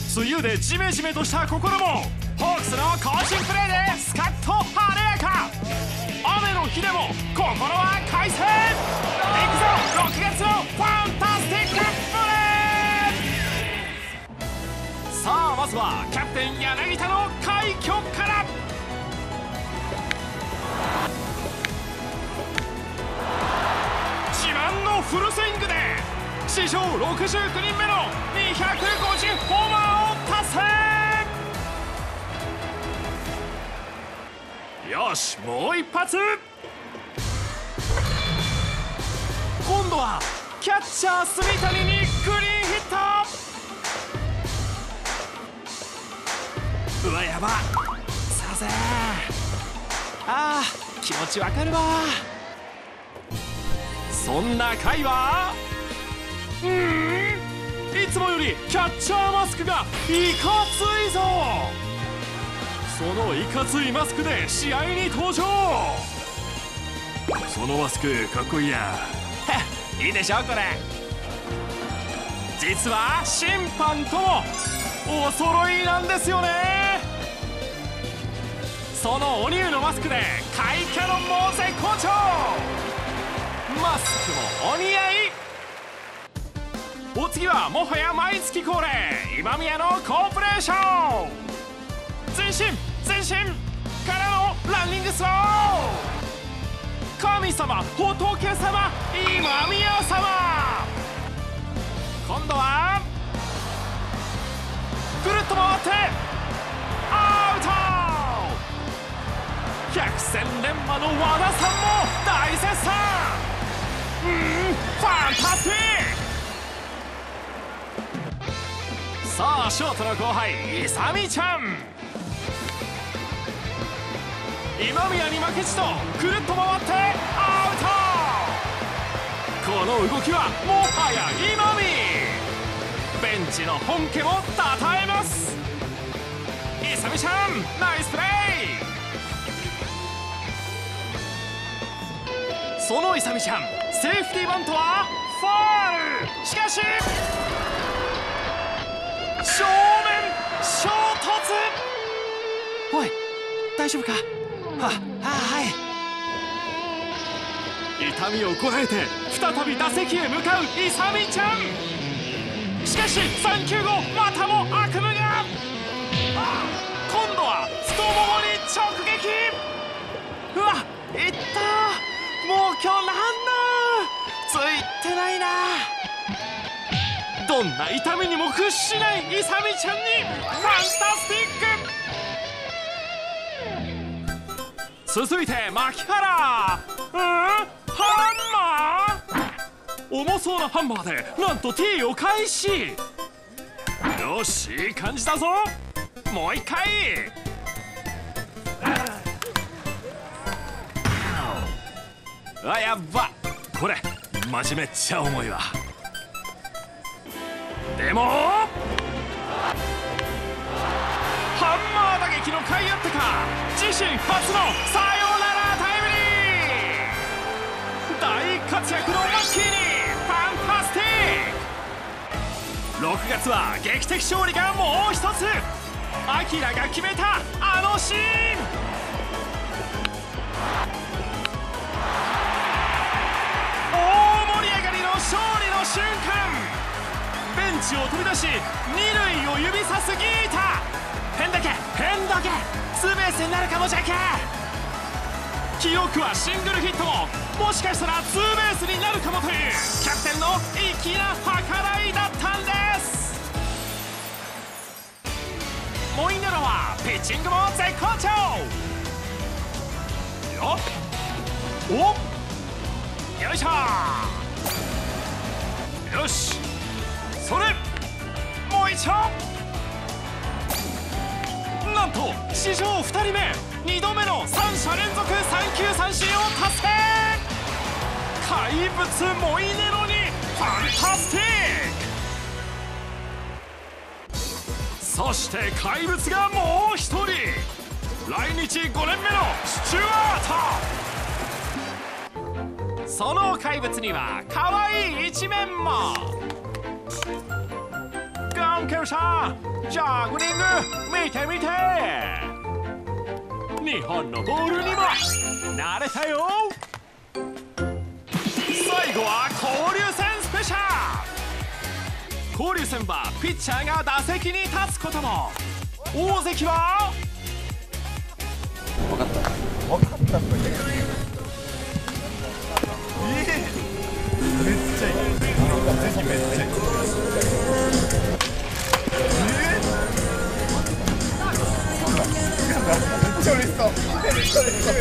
梅雨でジメジメとした心もホークスの高身プレーでスカッと晴れやか。雨の日でも心は快晴。いくぞ6月のファンタスティックプレー。さあまずはキャプテン柳田の快挙から。自慢のフルスイングで史上69人目の250ホーマーを達成。よし、もう一発。今度はキャッチャー炭谷にクリーンヒット。うわ、やば。させ。あー、気持ちわかるわ。そんな回はいつもよりキャッチャーマスクがいかついぞ。そのいかついマスクで試合に登場。そのマスクかっこいいや。いいでしょこれ。実は審判ともお揃いなんですよね。そのおニューのマスクで甲斐キャノンも絶好調。マスクもお似合い。お次はもはや毎月恒例、今宮のコーポレーション。前進前進からのランニングスロー。神様仏様今宮様。今度はぐるっと回ってアウト。百戦錬磨の和田さんも大絶賛。ファンタスティック。さあショートの後輩勇ちゃん。今宮に負けじとくるっと回ってアウト。この動きはもはや今宮。ベンチの本家もたたえます。勇ちゃんナイスプレー。その勇ちゃんセーフティーバントはファウル。しかし正面衝突。おい大丈夫か。はい。痛みをこらえて再び打席へ向かう勇ちゃん。しかし3球後またも悪夢が。今度は太ももに直撃。うわいった。もう今日なんだついてないな。どんな痛みにも屈しない勇ちゃんにファンタスティック。続いて牧原。ハンマー。重そうなハンマーでなんと T を開始。よしいい感じだぞ。もう一回。あやっば。これマジめっちゃ重いわ。でもハンマー打撃の甲斐あってか自身初のサヨナラタイムリー。大活躍のマッキーにファンタスティック。6月は劇的勝利がもう一つ。アキラが決めたあのシーン。大盛り上がりの勝利の瞬間。ベンチを飛び出し二塁を指さすギータ。ペンだけツーベースになるかもじゃけ。記録はシングルヒット。もしかしたらツーベースになるかもというキャプテンの粋な計らいだったんです。モイネロはピッチングも絶好調よ。およいしょ。よしそれもう一丁。なんと史上2人目2度目の3者連続3球三振を達成。怪物モイネロにファンタスティック。そして怪物がもう一人。来日5年目のスチュワート。その怪物には可愛い一面も。頑マンケルさん、ジャグリング見て見て。日本のボールにも慣れたよ。最後は交流戦スペシャル。交流戦はピッチャーが打席に立つことも。大関は分かったんだけど、めっちゃいい。ぜひめっちゃいい。めっちゃ嬉しそう。